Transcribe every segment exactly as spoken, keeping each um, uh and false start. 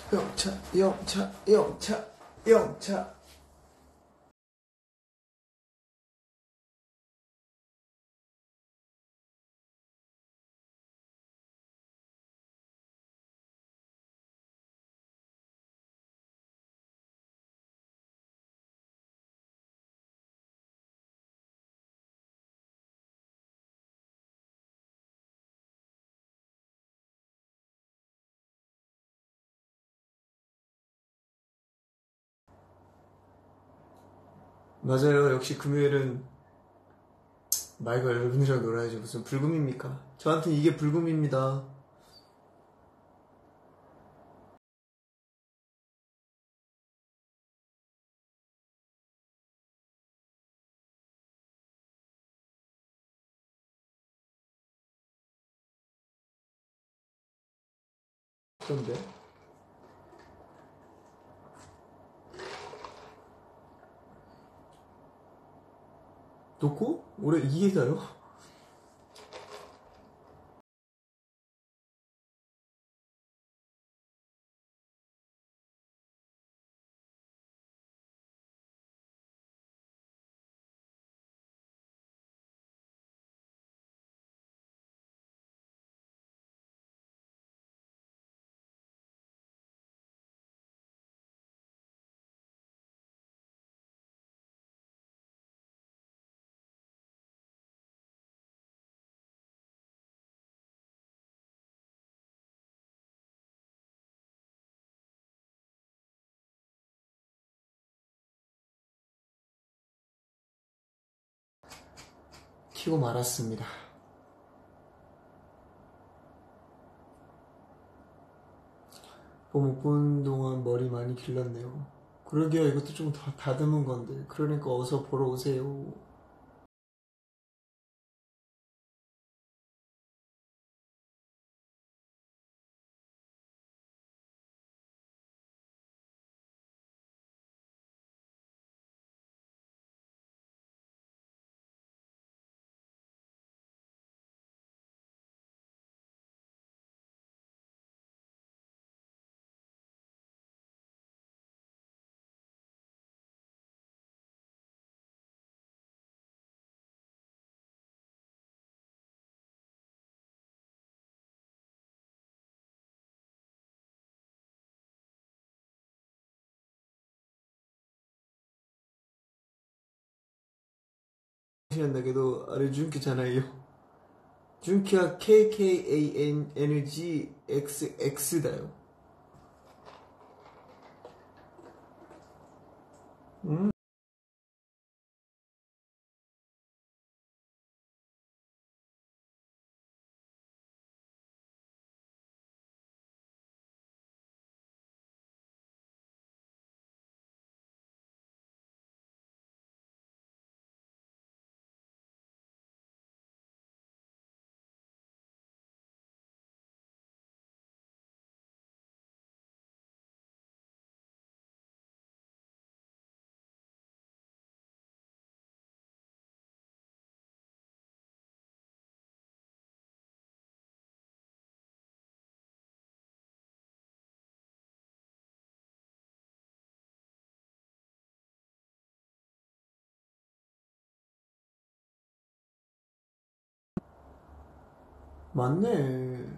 영차, 영차, 영차, 영차. 맞아요. 역시 금요일은 말과 여러분이랑 놀아야죠. 무슨 불금입니까? 저한테는 이게 불금입니다. 그런데 놓고? 올해 이게 다요? 키고 말았습니다. 뭐 못 보는 동안 머리 많이 길렀네요. 그러게요. 이것도 좀 다, 다듬은 건데. 그러니까 어서 보러 오세요. 신기하게도 아래 준키잖아요. 준키가 케이케이에이엔지 엑스엑스다요. 음. 맞네.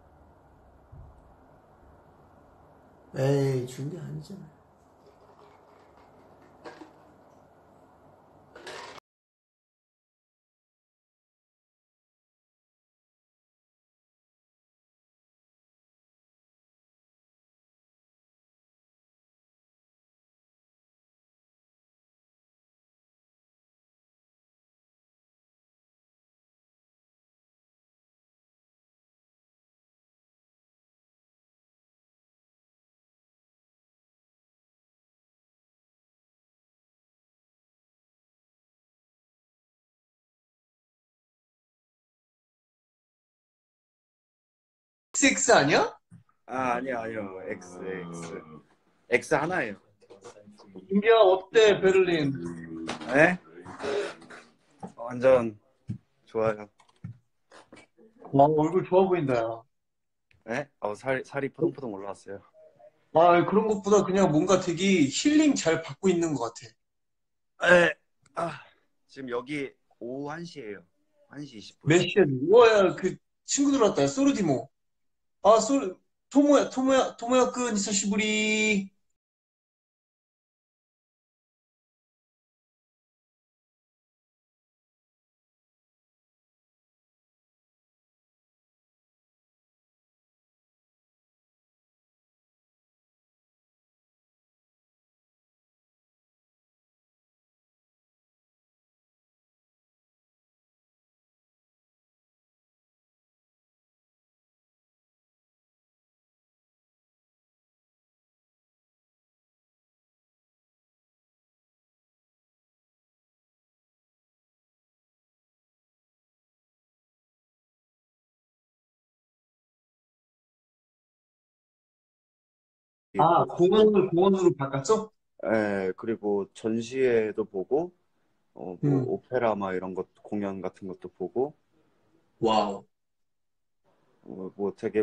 에이, 준 게 아니잖아. 엑스엑스 아니야? 아, 아니요, 아니요. X, X. X 하나예요. 인디야 어때 베를린? 네? 완전 좋아요. 와 얼굴 좋아 보인다. 야. 네? 어, 살, 살이 포동포동 올라왔어요. 아, 그런 것보다 그냥 뭔가 되게 힐링 잘 받고 있는 것 같아. 에, 아, 지금 여기 오후 한 시예요. 한 시 이십 분. 몇 시야? 우와, 그 친구들 왔다. 소르디모. 아, 소르, 토모야, 토모야, 토모야 끈, 히사시부리. 아, 공원을 공원으로 바꿨어? 에, 그리고 전시회도 보고, 어, 뭐, 응. 오페라 막 이런 것, 공연 같은 것도 보고, 와우. 어, 뭐 되게,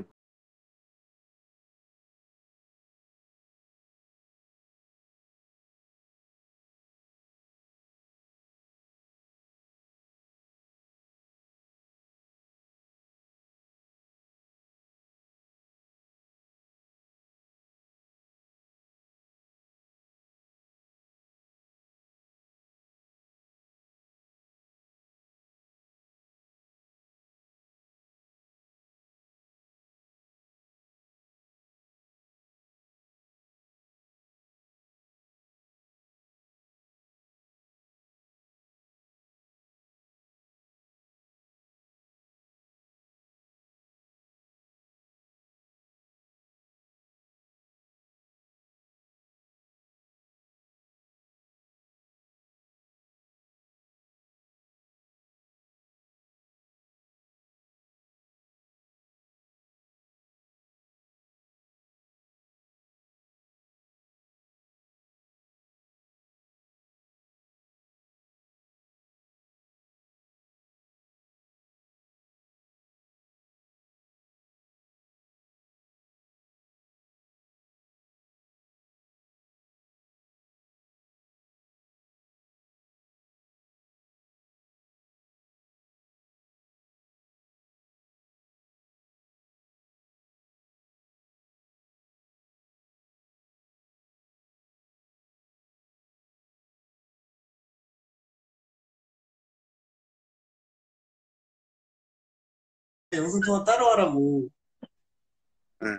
영상통화 따로 하라고. 응.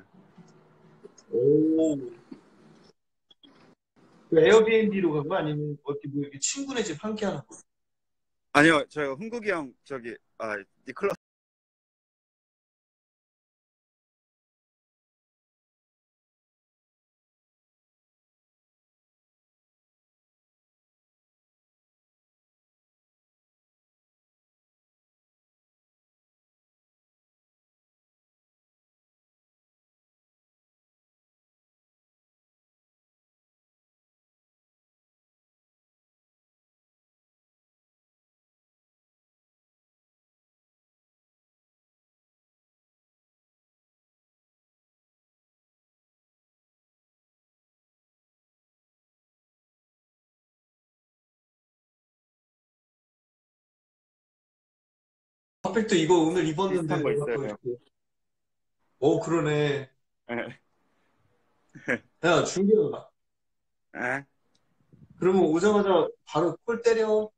오. 그 에어비앤비로 간 거 아니면 어디 뭐 이렇게 친구네 집 함께 하는 거? 아니요, 저 흥국이 형, 저기, 아, 니콜라 핫팩도 이거 오늘 비슷한 입었는데 거 내가 또 있어요. 이렇게. 오, 그러네. 에, 야, 준규야. 에? 그러면 오자마자 바로 콜 때려.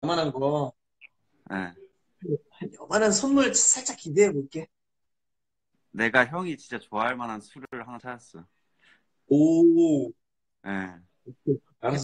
요만한 거. 예. 한 요만한 선물 살짝 기대해 볼게. 내가 형이 진짜 좋아할 만한 술을 하나 찾았어. 오, 예. 알았어.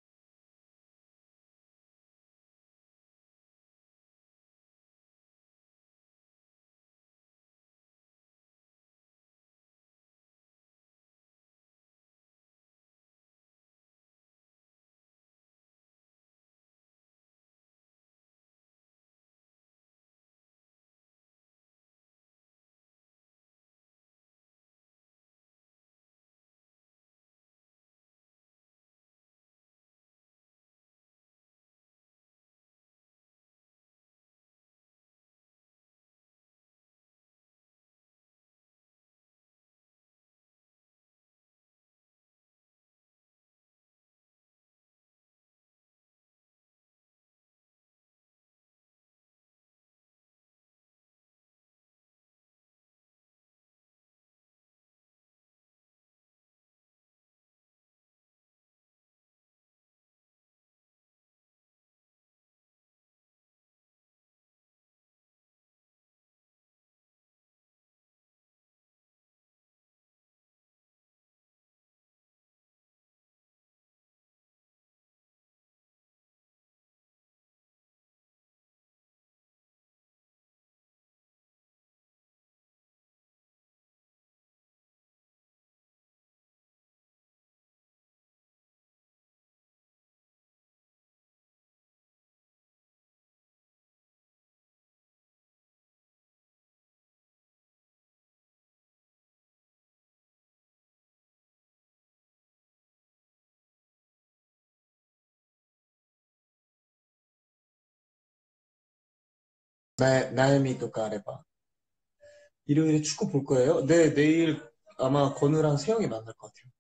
나, 나엠이 또 까레바. 일요일에 축구 볼 거예요? 네, 내일 아마 건우랑 세영이 만날 것 같아요.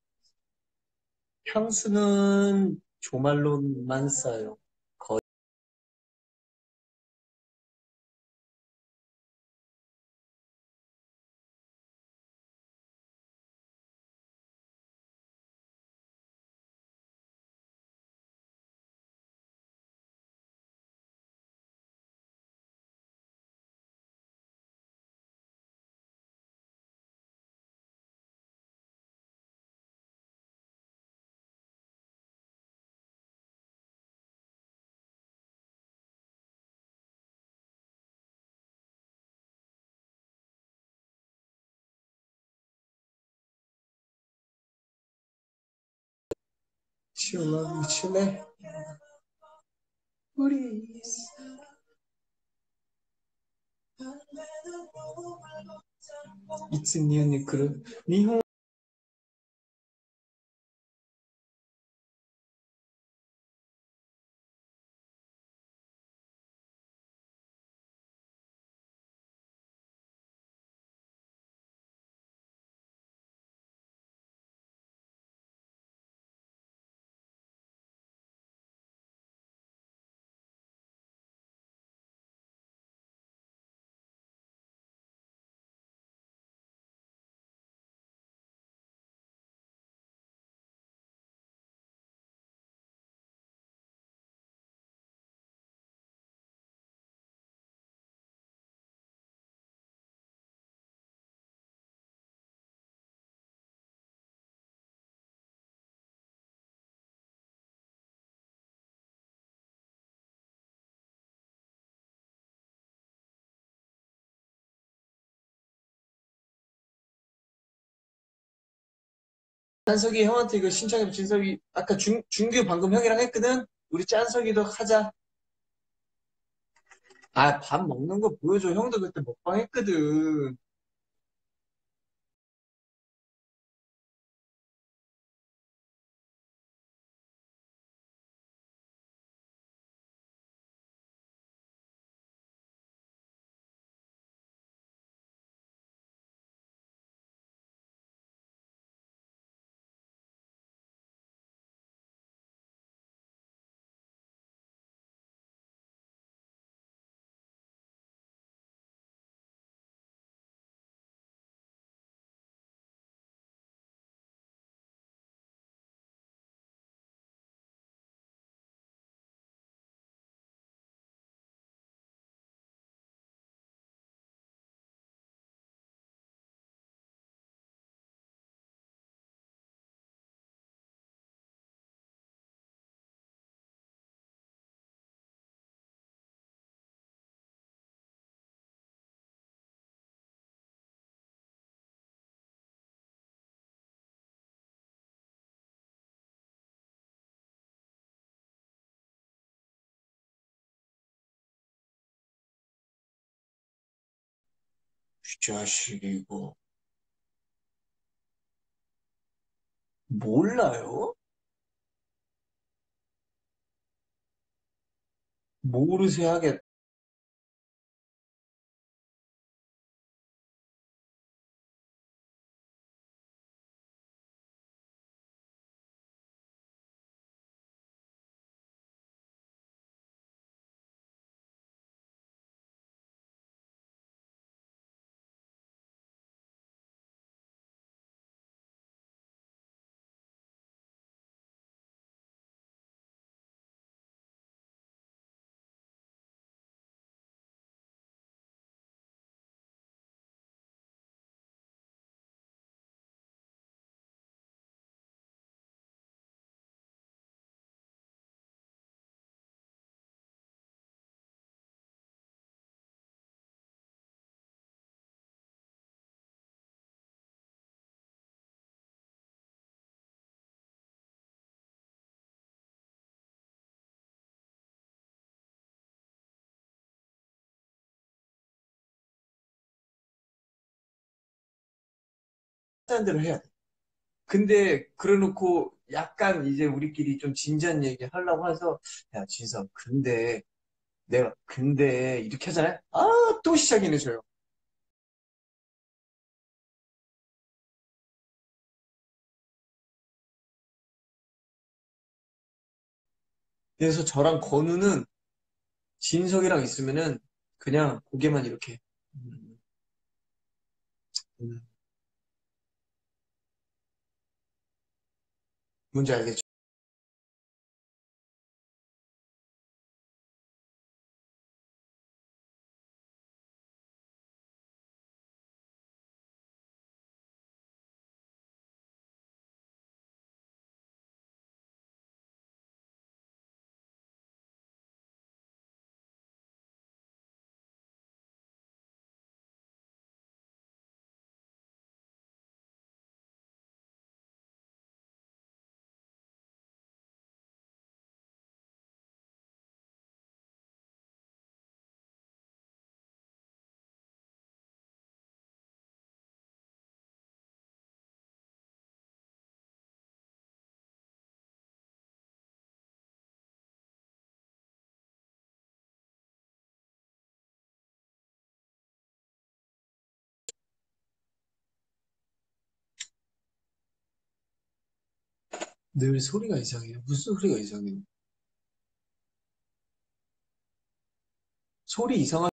향수는 조말론만 싸요. 거의. 치올라, 미칠래? 우리 이츠니언니 그런 니혼 짠석이 형한테 이거 신청해서 진석이 아까 중, 중규 방금 형이랑 했거든? 우리 짠석이도 하자. 아, 밥 먹는 거 보여줘. 형도 그때 먹방 했거든. 이 자식 이거 몰라요? 모르세 하겠. 하는 대로 해야 돼. 근데 그래놓고 약간 이제 우리끼리 좀 진지한 얘기 하려고 해서 야 진석 근데 내가 근데 이렇게 하잖아요. 아 또 시작이네 저요. 그래서 저랑 건우는 진석이랑 있으면은 그냥 고개만 이렇게 음, 음, 뭔지 알겠죠? 늘 소리가 이상해요. 무슨 소리가 이상해요? 소리 이상한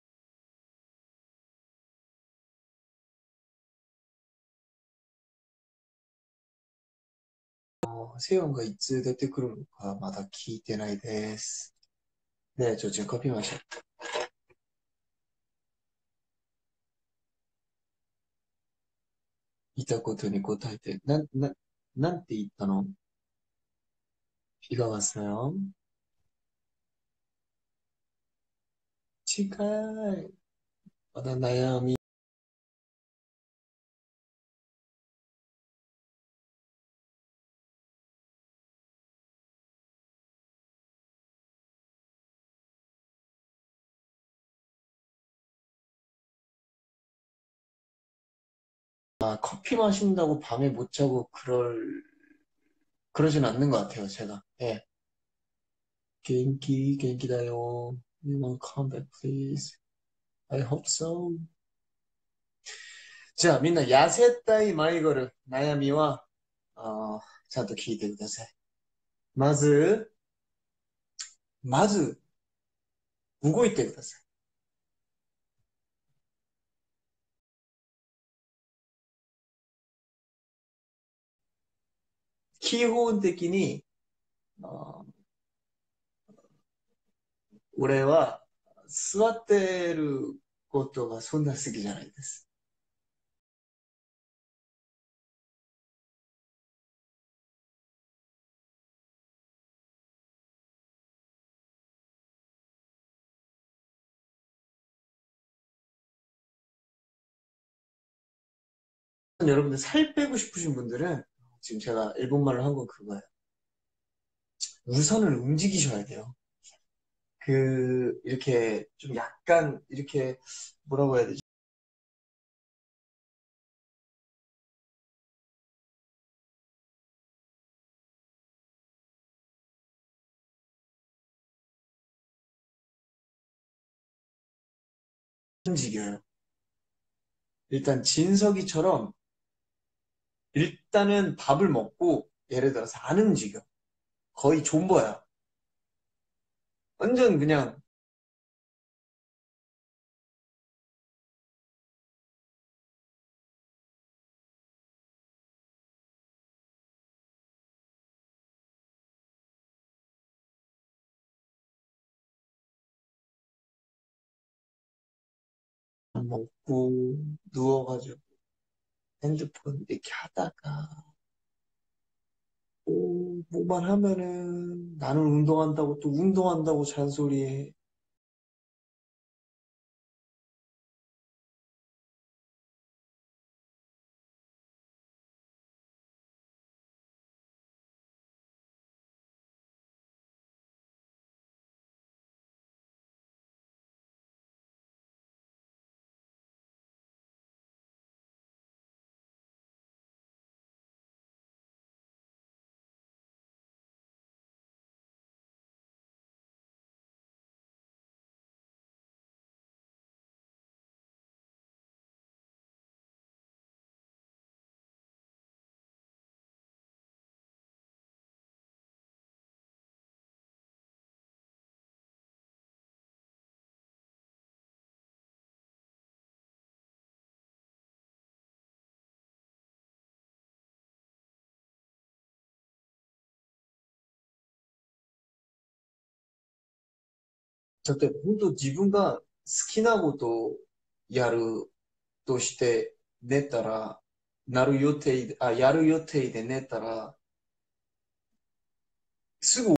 세연가 이츠 데테 그루노카 마다 키이테나이 데스. 네, 저 지금 커피 마셔. 이타ことに 答えて, 난, 난, なんて言ったの? 비가 왔어요. 치카이. 나 나야미. 아, 커피 마신다고 밤에 못 자고 그럴, 그러진 않는 것 같아요, 제가. 예. genki, genki다요. You want come back, please? I hope so. 자, 민나 야세 따위 마이거를 나야미와 어, ちゃんと聞いてください。まず、まず、動いてください。基本的に、어, 俺は座ってることがそんな好きじゃないです。 여러분들 살 빼고 싶으신 분들은 지금 제가 일본말로 한 건 그거예요. 우선을 움직이셔야 돼요. 그 이렇게 좀 약간 이렇게 뭐라고 해야 되지? 움직여요. 일단 진석이처럼 일단은 밥을 먹고 예를 들어서 안 움직여. 거의 존버야. 완전 그냥 먹고 누워가지고 핸드폰 이렇게 하다가 또 뭐만 하면은 나는 운동한다고 또 운동한다고 잔소리해.だって本当自分が好きなことをやるとして寝たら、なる予定で、あ、やる予定で寝たら、すぐ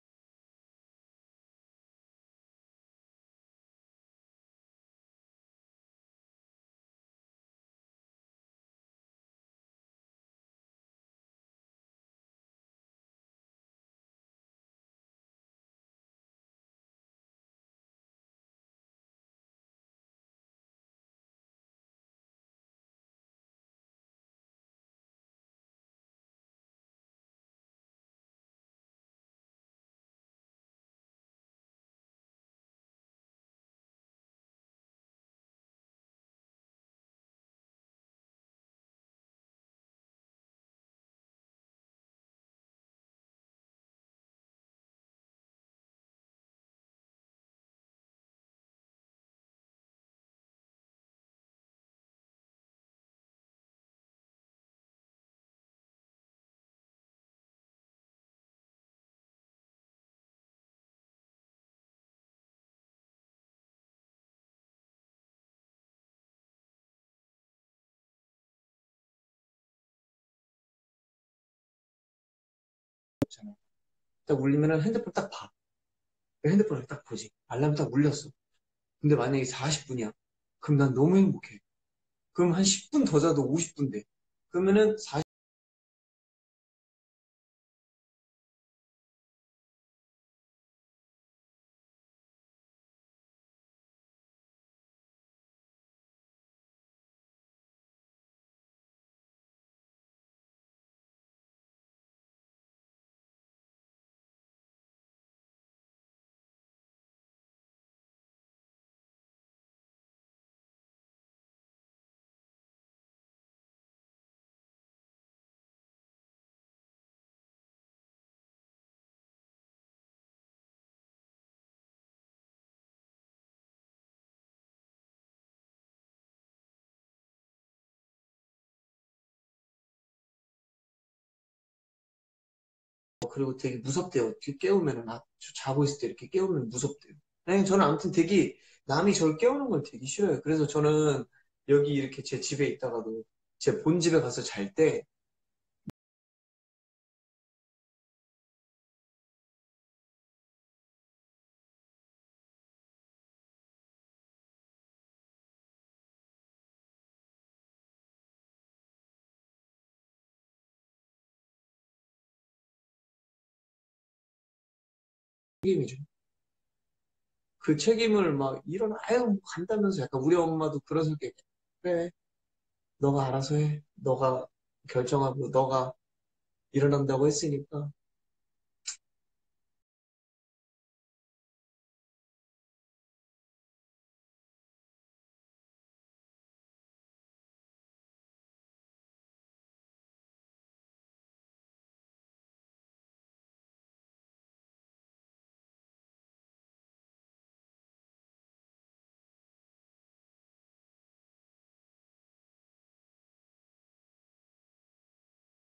딱 울리면은 핸드폰 딱 봐. 핸드폰을 딱 보지. 알람이 딱 울렸어. 근데 만약에 사십 분이야. 그럼 난 너무 행복해. 그럼 한 십 분 더 자도 오십 분 돼. 그러면은 사십 그리고 되게 무섭대요. 이렇게 깨우면은, 아, 저 자고 있을 때 이렇게 깨우면 무섭대요. 아니, 저는 아무튼 되게, 남이 저를 깨우는 걸 되게 싫어요. 그래서 저는 여기 이렇게 제 집에 있다가도 제 본집에 가서 잘 때, 책임이죠. 그 책임을 막 일어나, 아유, 뭐 간다면서 약간 우리 엄마도 그런 성격이야. 그래, 너가 알아서 해. 너가 결정하고, 너가 일어난다고 했으니까.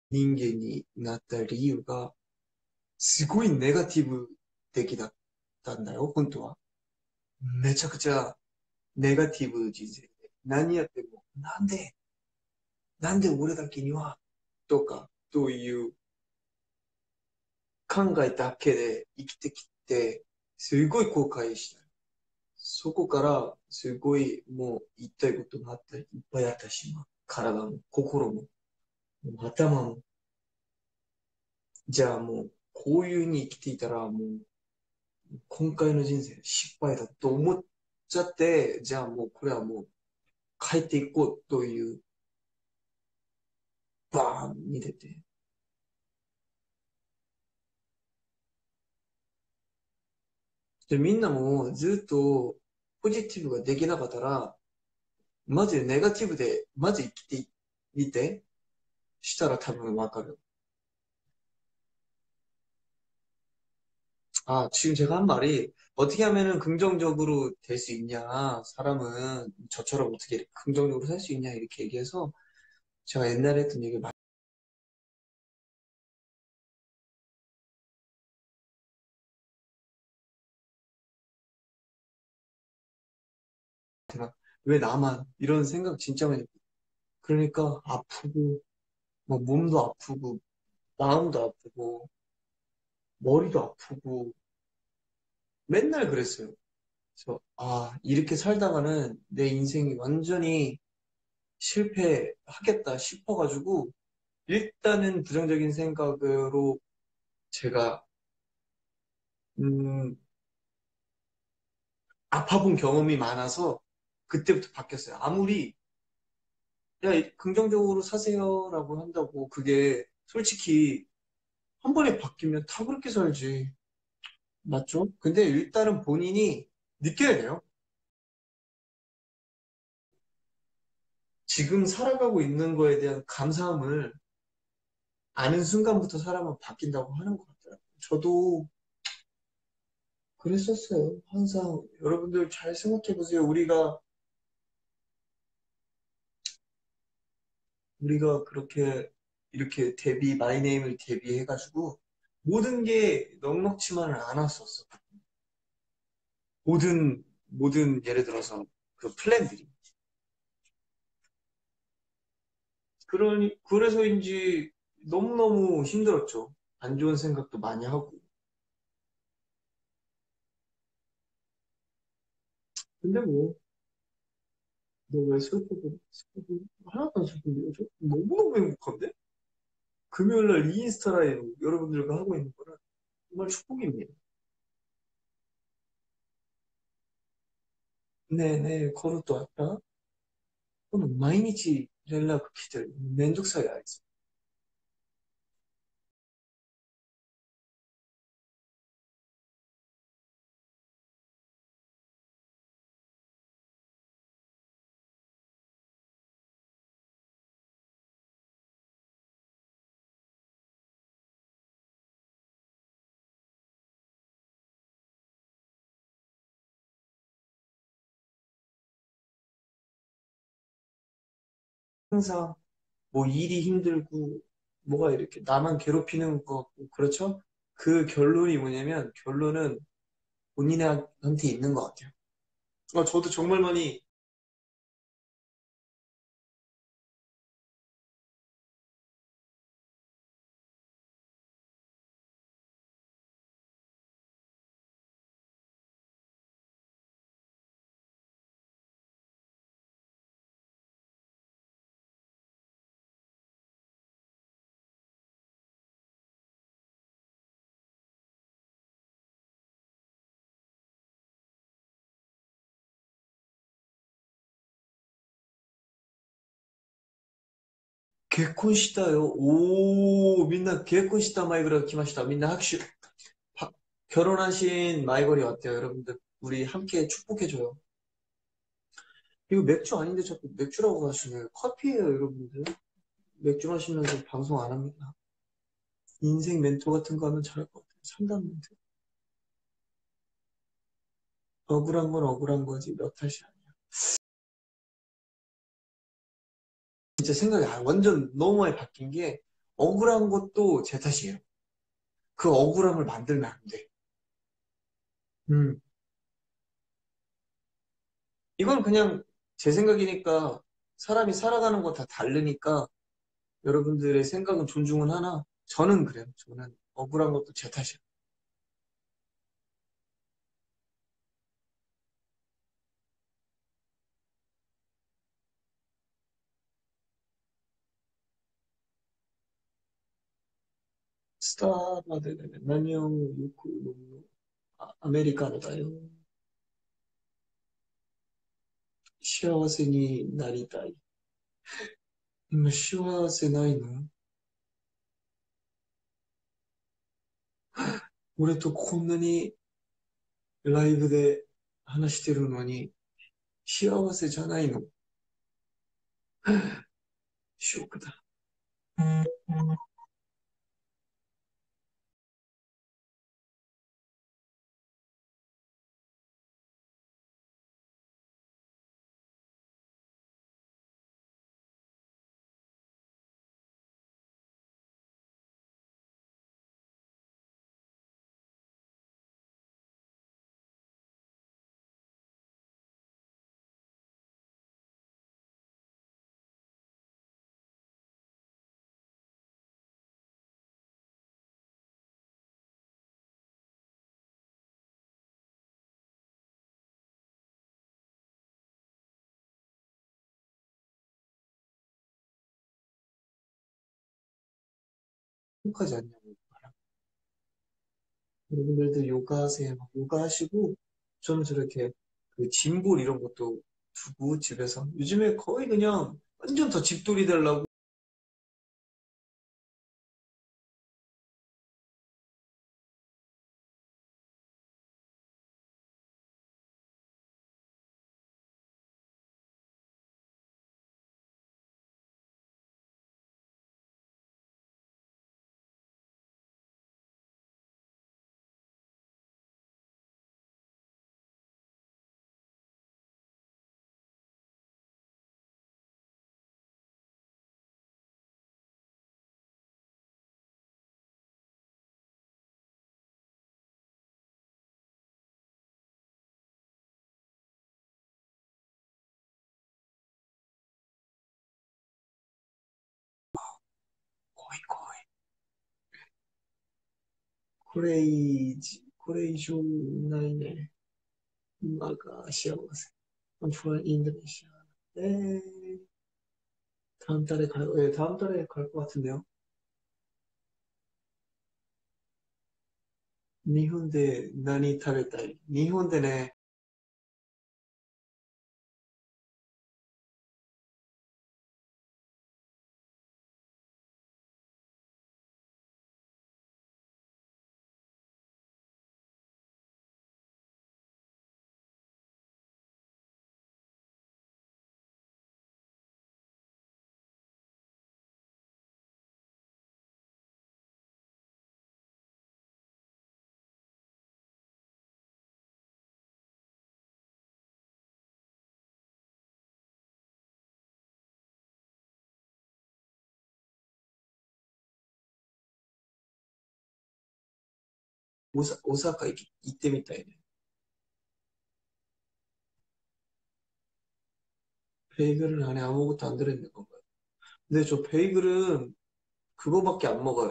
人間になった理由が、すごいネガティブ的だったんだよ、本当は。めちゃくちゃネガティブ人生で。何やっても、なんで、なんで俺だけには、とか、という考えだけで生きてきて、すごい後悔した。そこから、すごいもう言いたいことがあったり、いっぱいあったし、まあ体も、心も、頭も。じゃあもう、こういう風に生きていたら、もう、今回の人生失敗だと思っちゃって、じゃあもう、これはもう、変えていこうという、バーンに出て。で、みんなもずっとポジティブができなかったら、まずネガティブで、まず生きてみて、したら多分わかる。아, 지금 제가 한 말이 어떻게 하면은 긍정적으로 될 수 있냐, 사람은 저처럼 어떻게 긍정적으로 살 수 있냐 이렇게 얘기해서 제가 옛날에 했던 얘기를 많이 제가 왜 나만 이런 생각 진짜 많이 했거든요. 그러니까 아프고 뭐 몸도 아프고 마음도 아프고 머리도 아프고 맨날 그랬어요. 그래서 아 이렇게 살다가는 내 인생이 완전히 실패하겠다 싶어가지고 일단은 부정적인 생각으로 제가 음, 아파본 경험이 많아서 그때부터 바뀌었어요. 아무리 야 긍정적으로 사세요라고 한다고 그게 솔직히 한 번에 바뀌면 다 그렇게 살지. 맞죠? 근데 일단은 본인이 느껴야 돼요. 지금 살아가고 있는 거에 대한 감사함을 아는 순간부터 사람은 바뀐다고 하는 것 같더라고요. 저도 그랬었어요. 항상 여러분들 잘 생각해 보세요. 우리가 우리가 그렇게 이렇게 데뷔 마이네임을 데뷔해가지고 모든 게 넉넉지만은 않았었어. 모든 모든 예를 들어서 그 플랜들이. 그러니 그래서인지 너무너무 힘들었죠. 안 좋은 생각도 많이 하고. 근데 뭐 너 왜 슬프고 슬프고 하나도 안 슬픈데 요즘 너무너무 행복한데? 금요일날 인스타 라이브 여러분들과 하고 있는 거는 정말 축복입니다. 네네, 거루도 왔다. 오늘毎日 연락 기다려. 면족사야 알지? 항상 뭐 일이 힘들고 뭐가 이렇게 나만 괴롭히는 것 같고 그렇죠? 그 결론이 뭐냐면 결론은 본인한테 있는 것 같아요. 아, 저도 정말 많이 개콘시다요. 오, 민나 개콘시다 마이거리가来ました. 민나 학슈. 하- 결혼하신 마이걸이 왔대요, 여러분들. 우리 함께 축복해줘요. 이거 맥주 아닌데 자꾸 맥주라고 하시네요. 커피예요, 여러분들. 맥주 마시면서 방송 안 합니다. 인생 멘토 같은 거 하면 잘할 것 같아요. 상담 멘토. 억울한 건 억울한 거지 몇 탓이 아니야. 진짜 생각이 아- 완전 너무 많이 바뀐 게 억울한 것도 제 탓이에요. 그 억울함을 만들면 안 돼. 음, 이건 그냥 제 생각이니까 사람이 살아가는 거 다 다르니까 여러분들의 생각은 존중은 하나 저는 그래요. 저는 억울한 것도 제 탓이에요.スターまでね、何をよく飲むあアメリカのだよ。幸せになりたい。今幸せないの？俺とこんなにライブで話してるのに幸せじゃないの？ショックだ。행복하지 않냐고. 여러분들도 요가 하세요. 요가 하시고, 저는 저렇게 그 짐볼 이런 것도 두고 집에서. 요즘에 거의 그냥 완전 더 집돌이 되려고 거의 거의. これ以上、これ以上ないね。馬が幸せ. I'm from Indonesia. 네. 다음 달에 갈, 예, 다음 달에 갈 것 같은데요. 일본대 나니 타베타이. 일본대네 오사, 오사카 이- 이때미타이네. 베이글은 안에 아무것도 안 들어있는 건가요? 근데 저 베이글은 그거밖에 안 먹어요.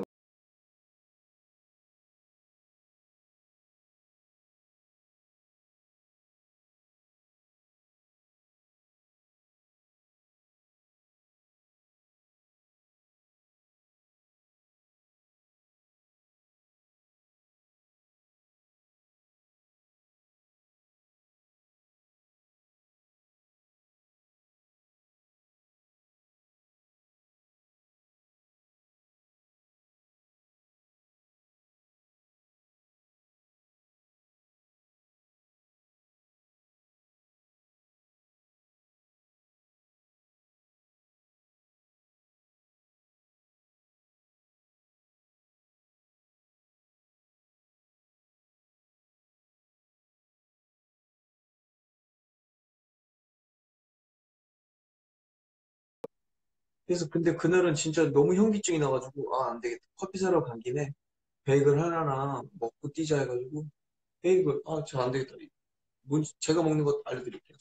그래서 근데 그날은 진짜 너무 현기증이 나가지고 아, 안 되겠다. 커피 사러 간 김에 베이글 하나나 먹고 뛰자 해가지고 베이글 아, 저 안 되겠다. 뭔지 제가 먹는 거 알려드릴게요.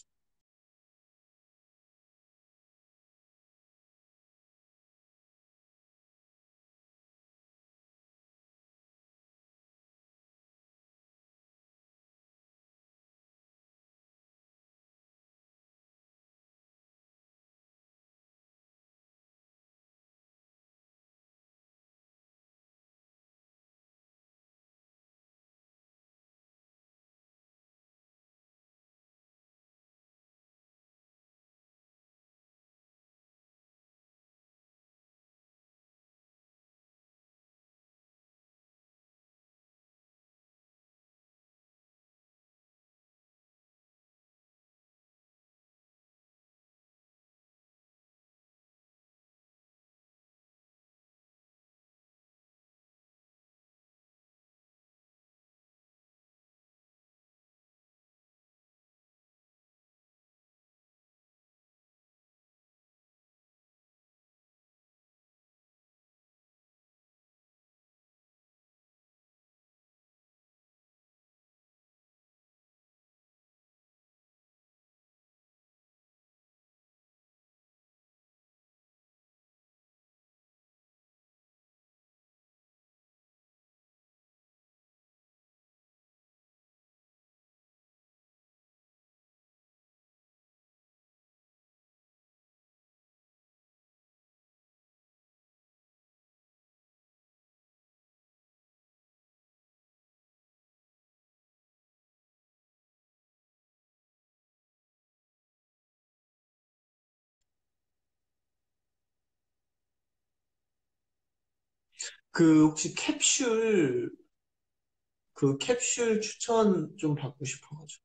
그 혹시 캡슐 그 캡슐 추천 좀 받고 싶어가지고.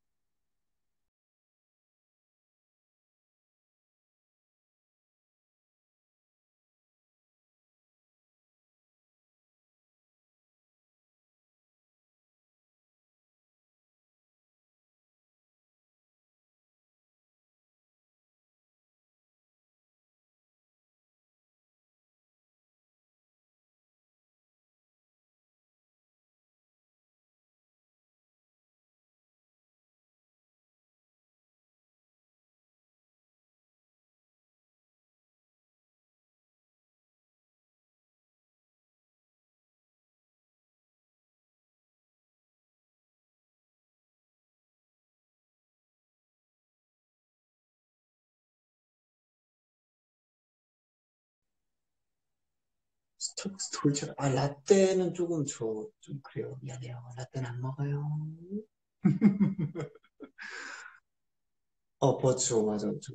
스타벅스 돌차. 아, 라떼는 조금 저, 좀 그래요. 미안해요. 라떼는 안 먹어요. 어, 버추어, 맞아. 저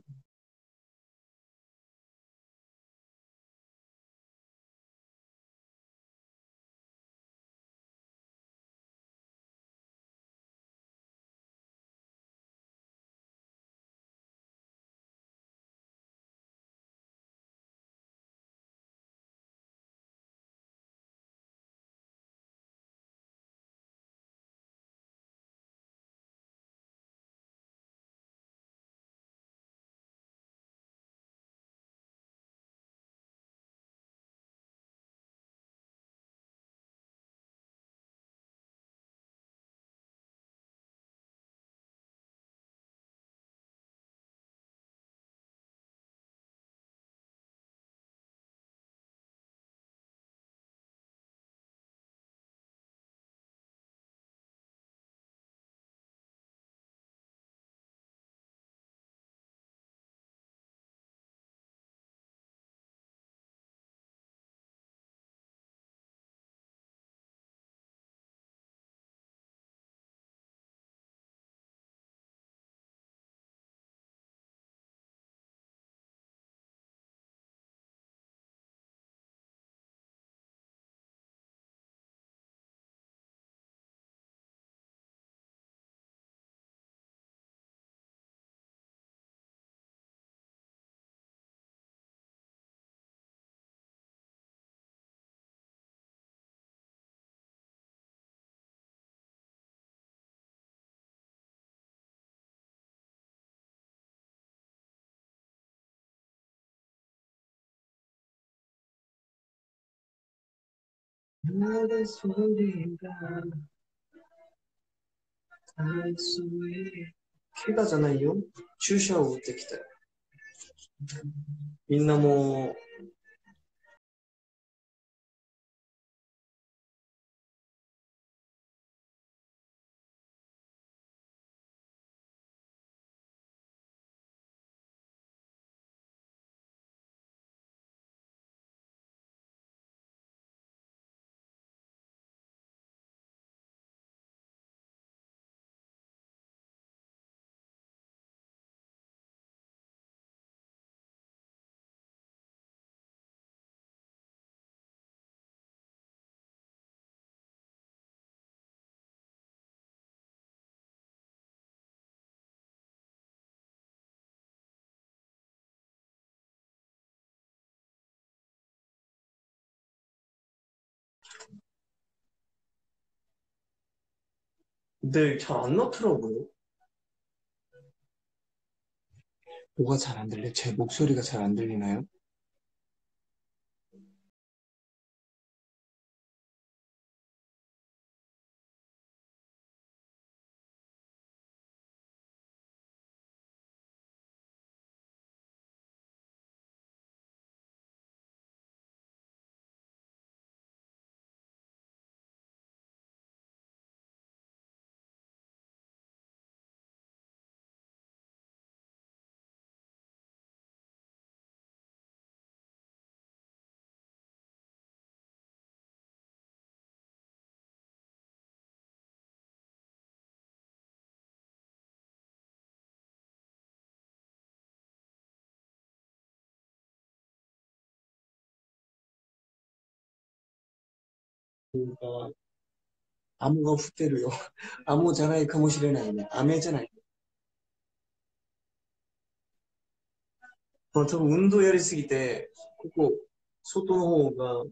나의 소리가 닿을 수 있게 캐가잖아요. 주셔오 때 기다려. みんなも근데 잘 안 넣더라고요. 뭐가 잘 안 들려? 제 목소리가 잘 안 들리나요? 뭔가 암호가 fut대로요. 암호잖아요. 그 모시레나요. 암해잖아요. 어, 저 운동 열이 쓰기 때, 그거, 소토노호가,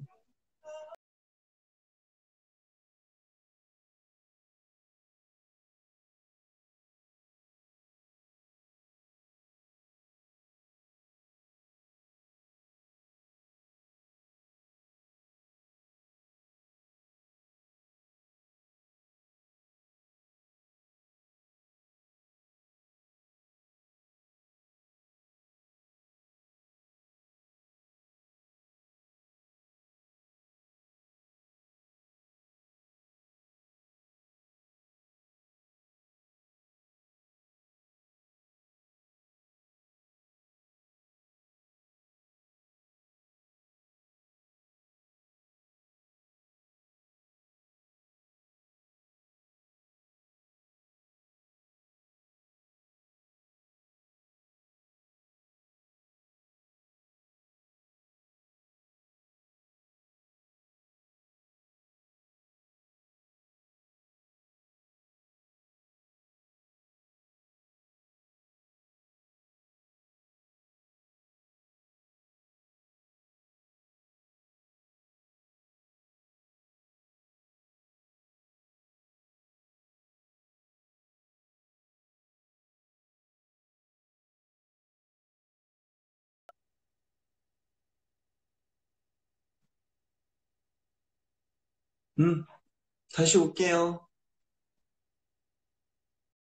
음, 다시 올게요.